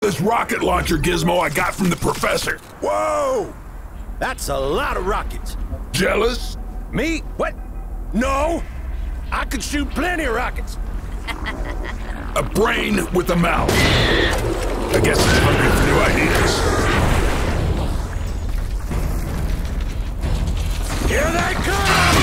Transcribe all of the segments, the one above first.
This rocket launcher gizmo I got from the professor. Whoa! That's a lot of rockets. Jealous? Me? What? No! I could shoot plenty of rockets. A brain with a mouth. I guess it's hungry for new ideas. Here they come!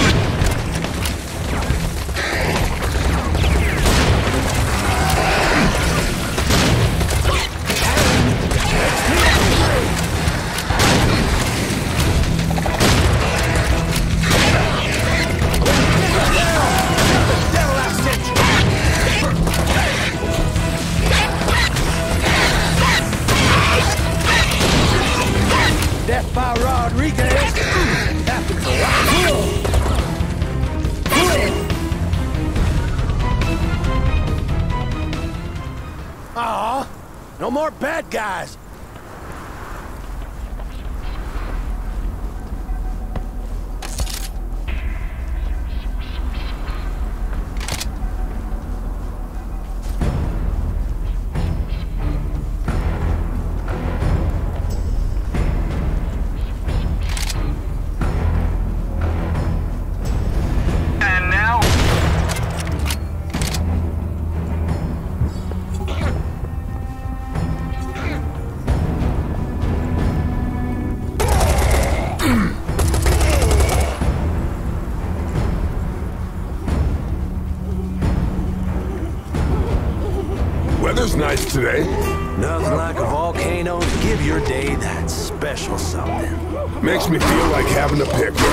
Death by Rodriguez. Happens a lot. Aw, no more bad guys. Weather's nice today. Nothing like a volcano to give your day that special something. Makes me feel like having a picnic.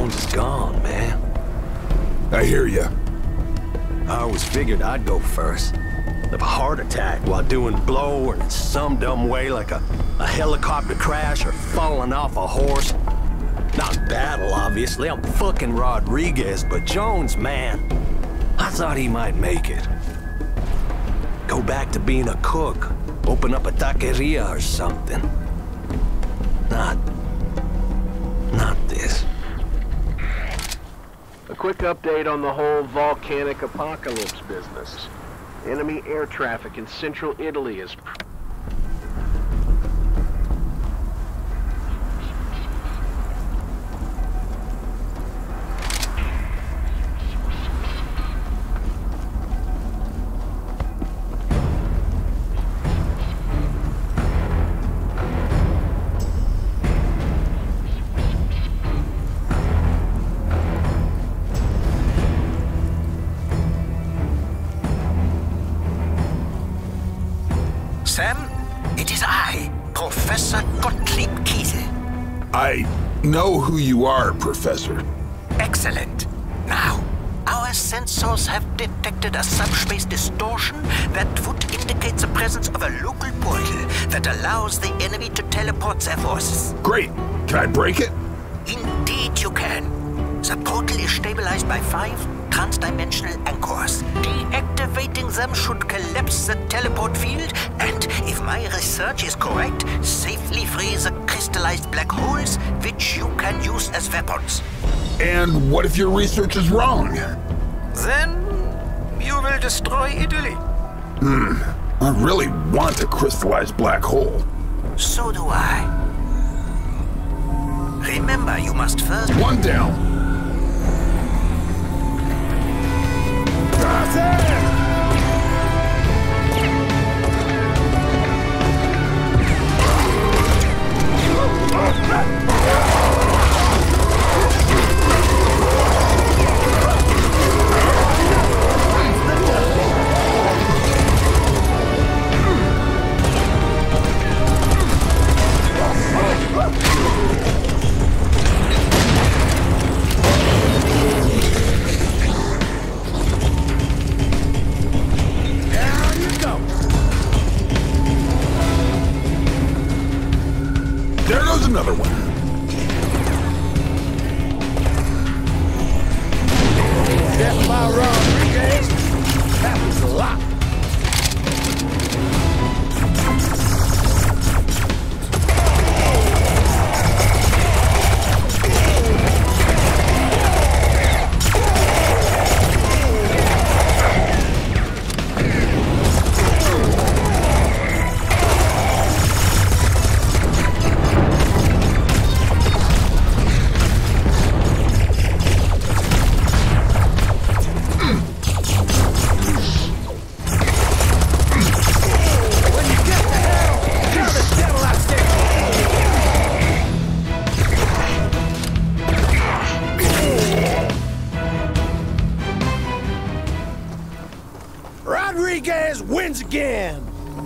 Jones is gone, man. I hear you. I always figured I'd go first. Of a heart attack while doing blow, or in some dumb way like a helicopter crash or falling off a horse. Not in battle, obviously. I'm fucking Rodriguez, but Jones, man, I thought he might make it. Go back to being a cook. Open up a taqueria or something. Not this. A quick update on the whole volcanic apocalypse business. Enemy air traffic in central Italy is... Sam, it is I, Professor Gottlieb Kiesel. I know who you are, Professor. Excellent. Now, our sensors have detected a subspace distortion that would indicate the presence of a local portal that allows the enemy to teleport their forces. Great. Can I break it? Indeed you can. The portal is stabilized by 5 transdimensional anchors. Deactivating them should collapse the teleport field and, if my research is correct, safely free the crystallized black holes, which you can use as weapons. And what if your research is wrong? Then you will destroy Italy. I really want a crystallized black hole. So do I. Remember, you must first... One down. There goes another one. Death by Rodriguez? Happens a lot. Rodriguez wins again!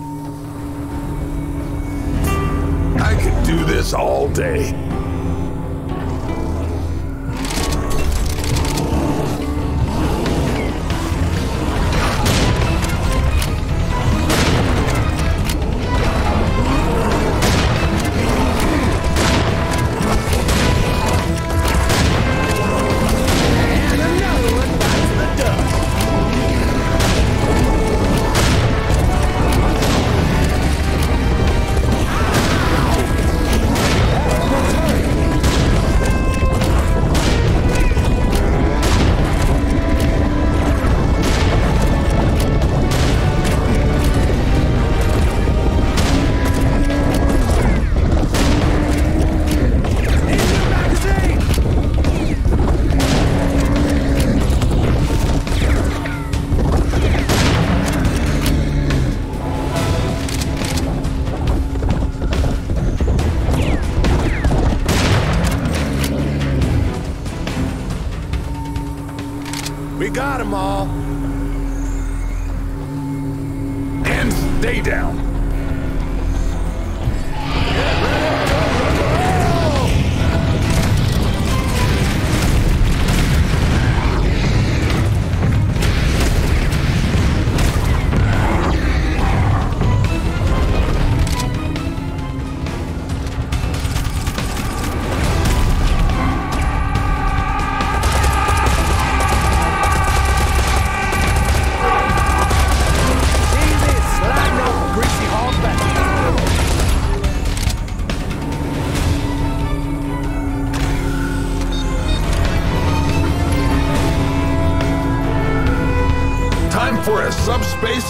I could do this all day. We got them all. And stay down.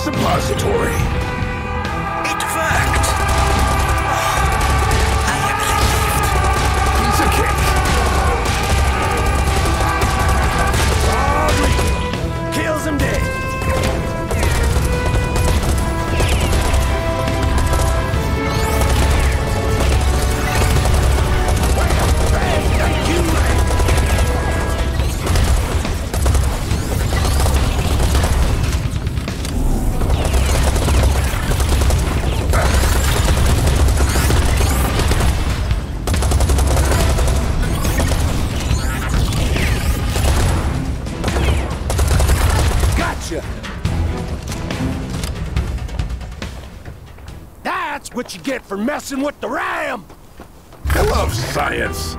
suppository. It worked. I am relieved. Piece of cake. Kills him dead. That's what you get for messing with the ram! I love science.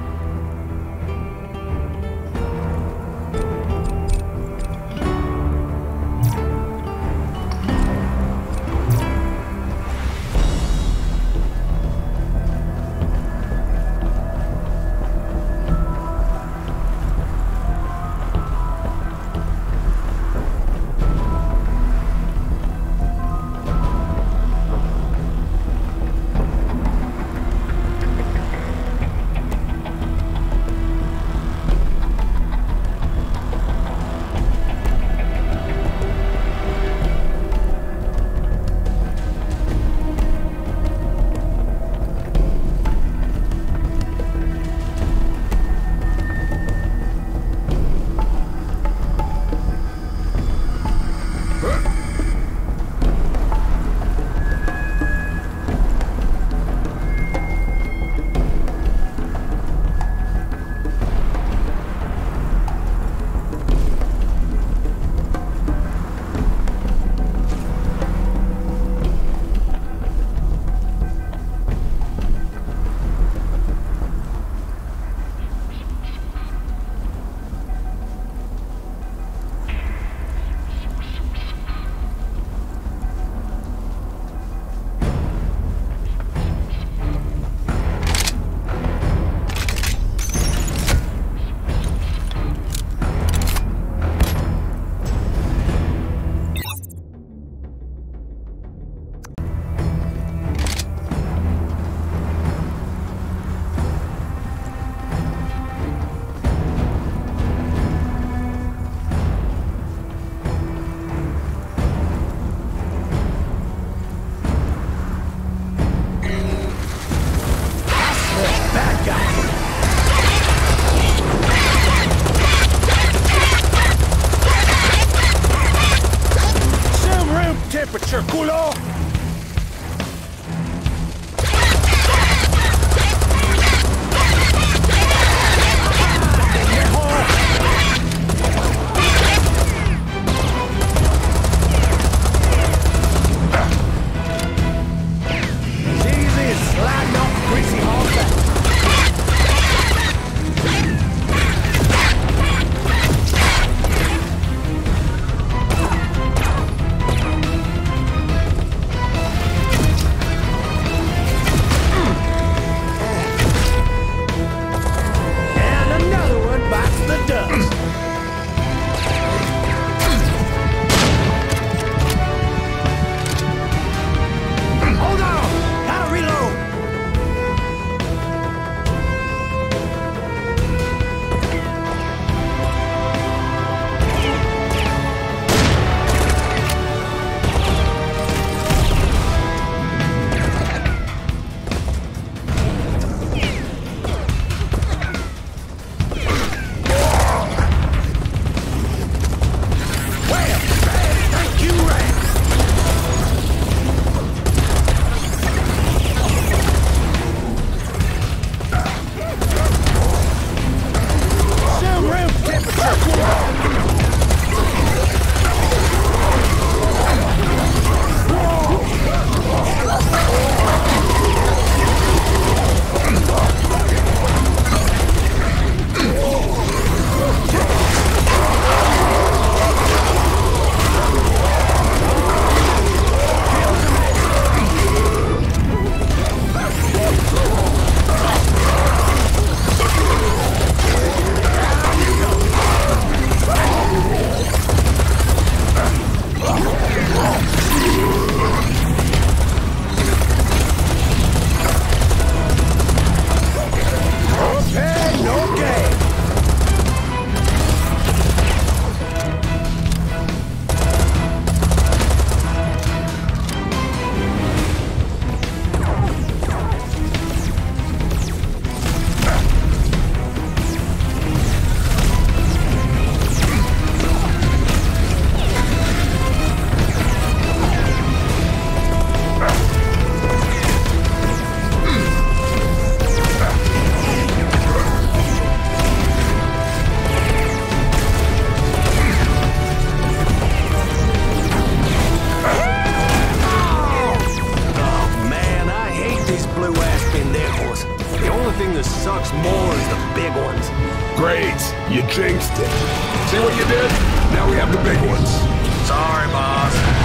these blue-ass pendejos. The only thing that sucks more is the big ones. Great, you jinxed it. See what you did? Now we have the big ones. Sorry, boss.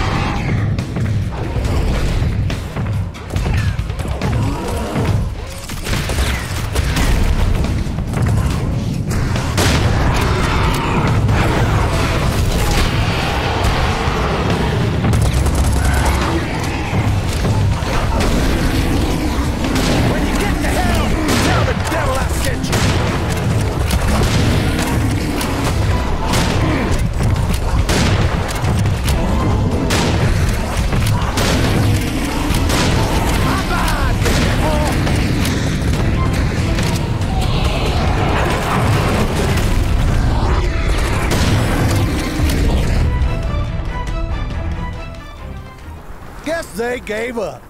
Guess they gave up.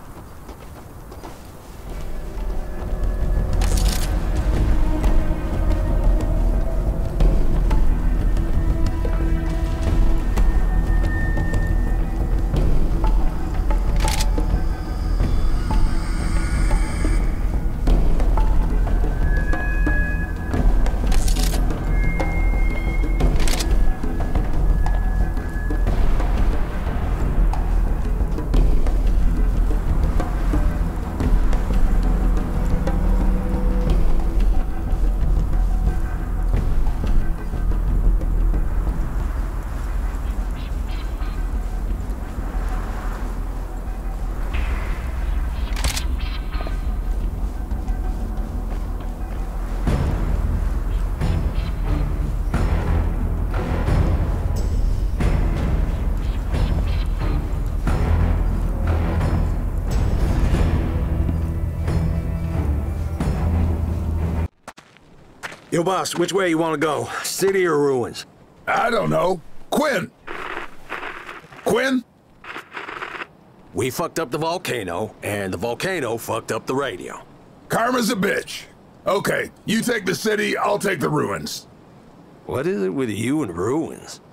Yo, boss, which way you want to go? City or ruins? I don't know. Quinn! Quinn? We fucked up the volcano, and the volcano fucked up the radio. Karma's a bitch. Okay, you take the city, I'll take the ruins. What is it with you and ruins?